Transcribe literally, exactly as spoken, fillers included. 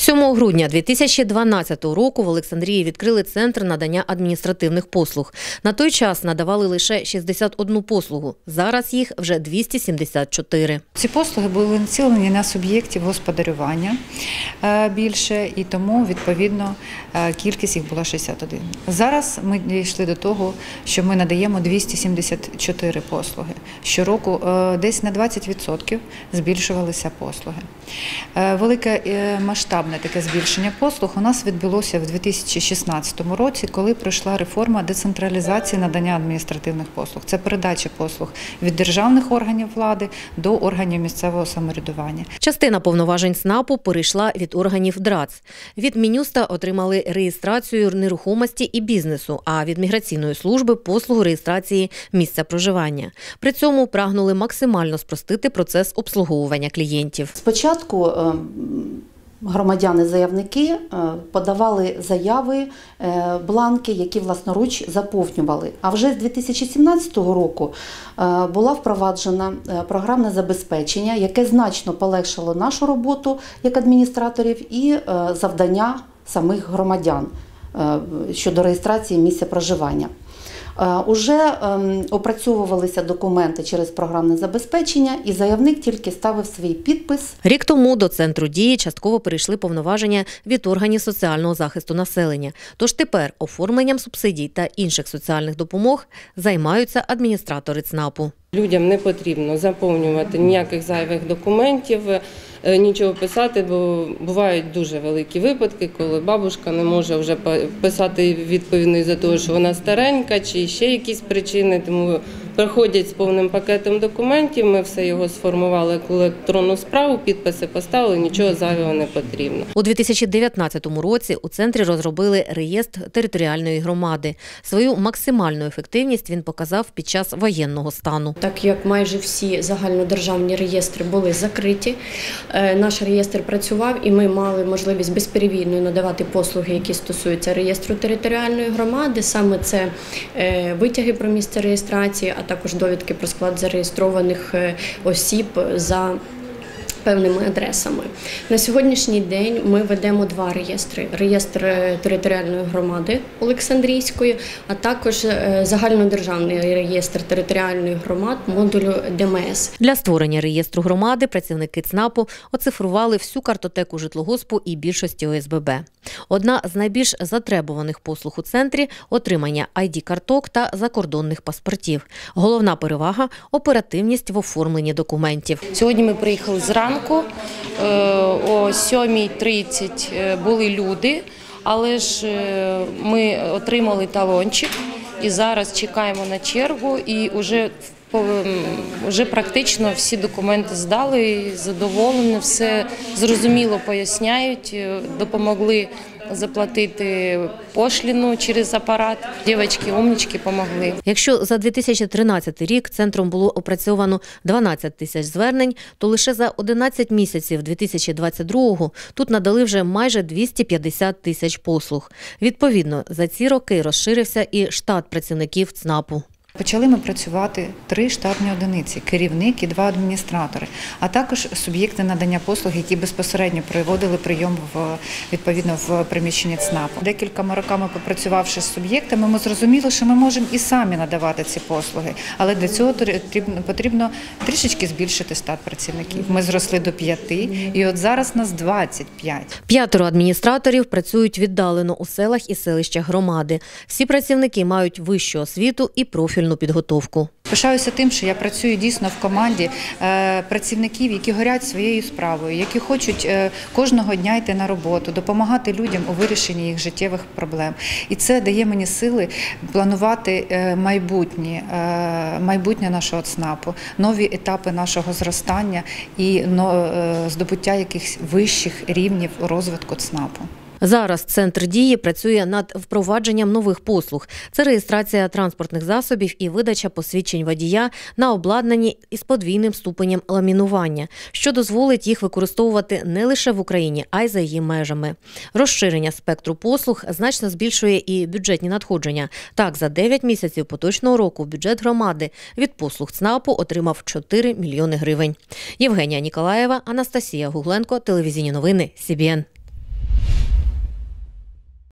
сьомого грудня дві тисячі дванадцятого року в Олександрії відкрили центр надання адміністративних послуг. На той час надавали лише шістдесят одну послугу, зараз їх вже двісті сімдесят чотири. Ці послуги були націлені на суб'єктів господарювання більше, і тому, відповідно, кількість їх була шістдесят один. Зараз ми дійшли до того, що ми надаємо двісті сімдесят чотири послуги. Щороку десь на двадцять відсотків збільшувалися послуги. Велике масштабне таке збільшення послуг у нас відбулося в дві тисячі шістнадцятому році, коли пройшла реформа децентралізації надання адміністративних послуг. Це передача послуг від державних органів влади до органів місцевого самоврядування. Частина повноважень ЦНАПу перейшла від органів ДРАЦ. Від Мін'юста отримали реєстрацію нерухомості і бізнесу, а від міграційної служби – послугу реєстрації місця проживання. При цьому прагнули максимально спростити процес обслуговування клієнтів. Спочатку громадяни-заявники подавали заяви, бланки, які власноруч заповнювали. А вже з дві тисячі сімнадцятого року була впроваджена програмне забезпечення, яке значно полегшило нашу роботу як адміністраторів і завдання самих громадян щодо реєстрації місця проживання. Уже опрацьовувалися документи через програмне забезпечення, і заявник тільки ставив свій підпис. Рік тому до центру дії частково перейшли повноваження від органів соціального захисту населення. Тож тепер оформленням субсидій та інших соціальних допомог займаються адміністратори ЦНАПу. Людям не потрібно заповнювати ніяких зайвих документів, нічого писати, бо бувають дуже великі випадки, коли бабушка не може вже писати відповідно із-за того, що вона старенька, чи ще якісь причини, тому приходять з повним пакетом документів, ми все його сформували як електронну справу, підписи поставили, нічого зайвого не потрібно. У дві тисячі дев'ятнадцятому році у центрі розробили реєстр територіальної громади. Свою максимальну ефективність він показав під час воєнного стану. Так як майже всі загальнодержавні реєстри були закриті, наш реєстр працював і ми мали можливість безперебійно надавати послуги, які стосуються реєстру територіальної громади. Саме це витяги про місце реєстрації, а також довідки про склад зареєстрованих осіб за певними адресами. На сьогоднішній день ми ведемо два реєстри. Реєстр територіальної громади Олександрійської, а також загальнодержавний реєстр територіальної громад модулю ДМС. Для створення реєстру громади працівники ЦНАПу оцифрували всю картотеку житлогоспу і більшості О С Б Б. Одна з найбільш затребуваних послуг у центрі – отримання ай ді-карток та закордонних паспортів. Головна перевага – оперативність в оформленні документів. Сьогодні ми приїхали зранку, о сьомій тридцять були люди, але ж ми отримали талончик і зараз чекаємо на чергу і вже Вже практично всі документи здали, задоволені, все зрозуміло поясняють, допомогли заплатити пошліну через апарат. Дівчатки, умнички, допомогли. Якщо за дві тисячі тринадцятий рік центром було опрацьовано дванадцять тисяч звернень, то лише за одинадцять місяців дві тисячі двадцять другого тут надали вже майже двісті п'ятдесят тисяч послуг. Відповідно, за ці роки розширився і штат працівників ЦНАПу. Почали ми працювати три штатні одиниці – керівник і два адміністратори, а також суб'єкти надання послуг, які безпосередньо проводили прийом в, відповідно в приміщенні ЦНАПу. Декількома роками попрацювавши з суб'єктами, ми зрозуміли, що ми можемо і самі надавати ці послуги, але для цього потрібно трішечки збільшити штат працівників. Ми зросли до п'яти, і от зараз нас двадцять п'ять. П'ятеро адміністраторів працюють віддалено у селах і селищах громади. Всі працівники мають вищу освіту і профільну підготовку. Пишаюся тим, що я працюю дійсно в команді працівників, які горять своєю справою, які хочуть кожного дня йти на роботу, допомагати людям у вирішенні їх життєвих проблем. І це дає мені сили планувати майбутнє, майбутнє нашого ЦНАПу, нові етапи нашого зростання і здобуття якихось вищих рівнів розвитку ЦНАПу. Зараз Центр дії працює над впровадженням нових послуг. Це реєстрація транспортних засобів і видача посвідчень водія на обладнанні із подвійним ступенем ламінування, що дозволить їх використовувати не лише в Україні, а й за її межами. Розширення спектру послуг значно збільшує і бюджетні надходження. Так, за дев'ять місяців поточного року бюджет громади від послуг ЦНАПу отримав чотири мільйони гривень. Євгенія Ніколаєва, Анастасія Гугленко, телевізійні новини Сі Бі Ен.